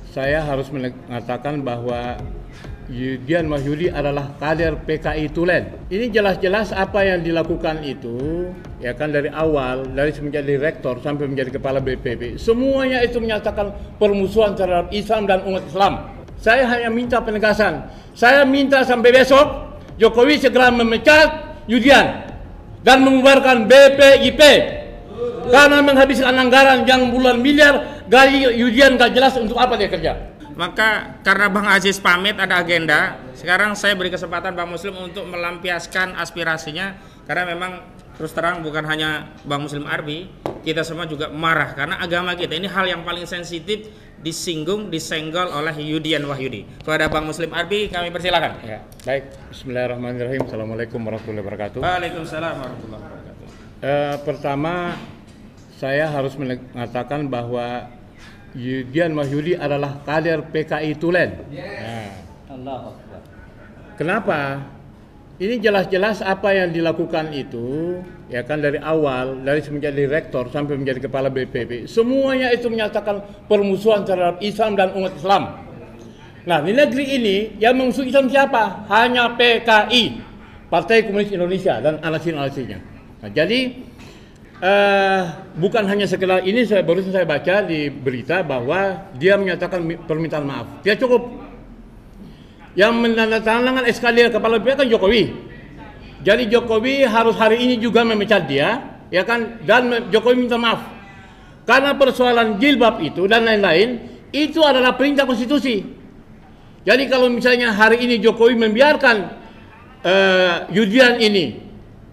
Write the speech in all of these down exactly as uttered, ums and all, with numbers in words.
saya harus mengatakan bahwa Yudian Wahyudi adalah kader P K I Tulen. Ini jelas-jelas apa yang dilakukan itu, ya kan, dari awal, dari menjadi rektor sampai menjadi kepala B P P, semuanya itu menyatakan permusuhan terhadap Islam dan umat Islam. Saya hanya minta penegasan. Saya minta sampai besok Jokowi segera memecat Yudian dan membubarkan B P I P karena menghabiskan anggaran yang puluhan miliar. Gaji Yudian gak jelas untuk apa dia kerja. Maka karena Bang Aziz pamit ada agenda, sekarang saya beri kesempatan Bang Muslim untuk melampiaskan aspirasinya, karena memang terus terang bukan hanya Bang Muslim Arbi, kita semua juga marah karena agama kita ini hal yang paling sensitif disinggung, disenggol oleh Yudian Wahyudi. Kepada Bang Muslim Arbi kami persilakan. Ya, baik. Bismillahirrahmanirrahim. Assalamualaikum warahmatullahi wabarakatuh. Waalaikumsalam warahmatullahi wabarakatuh. Uh, pertama, saya harus mengatakan bahwa Yudian Wahyudi adalah kader P K I Tulen. Nah, Allah Akbar. Kenapa? Ini jelas-jelas apa yang dilakukan itu, ya kan, dari awal, dari menjadi rektor sampai menjadi kepala B P P, semuanya itu menyatakan permusuhan terhadap Islam dan umat Islam. Nah, di negeri ini yang memusuhi Islam siapa? Hanya P K I, Partai Komunis Indonesia, dan anasi-anasinya. Nah, jadi Uh, bukan hanya sekedar ini, saya barusan saya baca di berita bahwa dia menyatakan permintaan maaf. Dia cukup. Yang menandatangani S K D kepala B P P kan Jokowi. Jadi Jokowi harus hari ini juga memecat dia, ya kan? Dan Jokowi minta maaf. Karena persoalan jilbab itu dan lain-lain itu adalah perintah konstitusi. Jadi kalau misalnya hari ini Jokowi membiarkan uh, Yudian ini,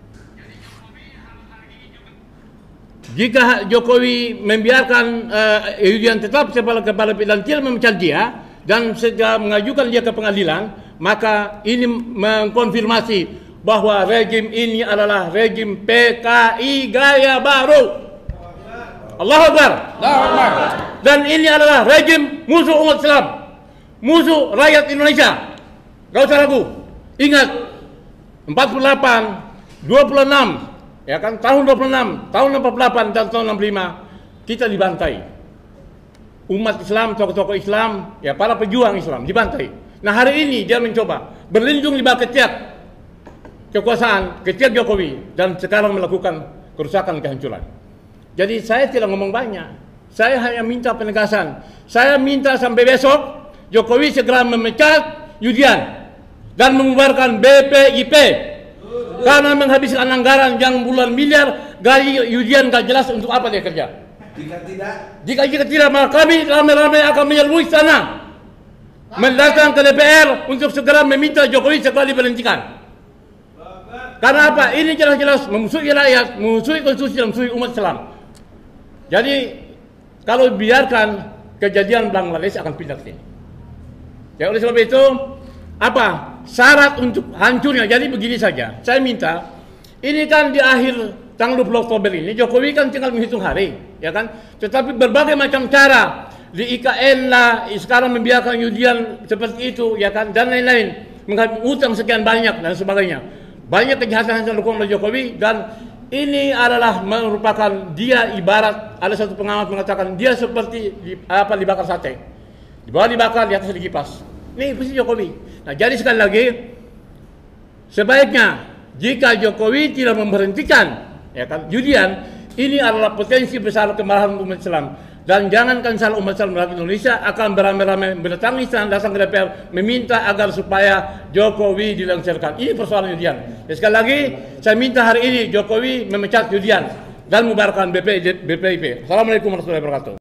jika Jokowi membiarkan uh, Yudian tetap kepala kepala dan tidak memecat dia dan segera mengajukan dia ke pengadilan, maka ini mengkonfirmasi bahwa rejim ini adalah rejim P K I gaya baru. Allahu Akbar. Allahu Akbar. Dan ini adalah rejim musuh umat Islam, musuh rakyat Indonesia. Gak usah ragu. Ingat, empat puluh delapan, dua puluh enam, ya kan, tahun dua puluh enam, tahun empat puluh delapan dan tahun enam puluh lima kita dibantai. Umat Islam, tokoh-tokoh Islam, ya para pejuang Islam dibantai. Nah, hari ini dia mencoba berlindung di bawah ketiak kekuasaan, ketiak Jokowi, dan sekarang melakukan kerusakan, kehancuran. Jadi saya tidak ngomong banyak. Saya hanya minta penegasan. Saya minta sampai besok Jokowi segera memecat Yudian dan membubarkan B P I P karena menghabiskan anggaran yang puluhan miliar. Gaji Yudian gak jelas untuk apa dia kerja. Jika tidak, Jika jika tidak, maka kami ramai-ramai akan menyerbu istana, mendatang ke D P R untuk segera meminta Jokowi segera diberhentikan. Karena apa? Ini jelas-jelas memusuhi rakyat, memusuhi konstitusi, dan memusuhi umat Islam. Jadi kalau biarkan, kejadian Bangladesh akan pindah ke sini. Ya, oleh sebab itu, apa syarat untuk hancurnya? Jadi begini saja, saya minta, ini kan di akhir tanggal dua puluh Oktober ini, Jokowi kan tinggal menghitung hari, ya kan? Tetapi berbagai macam cara, di I K N lah, sekarang membiarkan Yudian seperti itu, ya kan? Dan lain-lain, mengambil utang sekian banyak dan sebagainya. Banyak kejahatan yang dilakukan oleh Jokowi, dan ini adalah merupakan dia ibarat, ada satu pengamat mengatakan dia seperti di, apa dibakar sate, di bawah dibakar, di atas dikipas. Ini pasti Jokowi. Nah, jadi sekali lagi, sebaiknya jika Jokowi tidak memberhentikan, ya kan, Yudian, ini adalah potensi besar kemarahan umat Islam. Dan jangankan salah umat Islam, rakyat Indonesia akan beramai-ramai mendatangi istana, datang ke D P R, meminta agar supaya Jokowi dilengsarkan. Ini persoalan Yudian. Ya, sekali lagi, saya minta hari ini Jokowi memecat Yudian dan membubarkan B P I P. Assalamualaikum warahmatullahi wabarakatuh.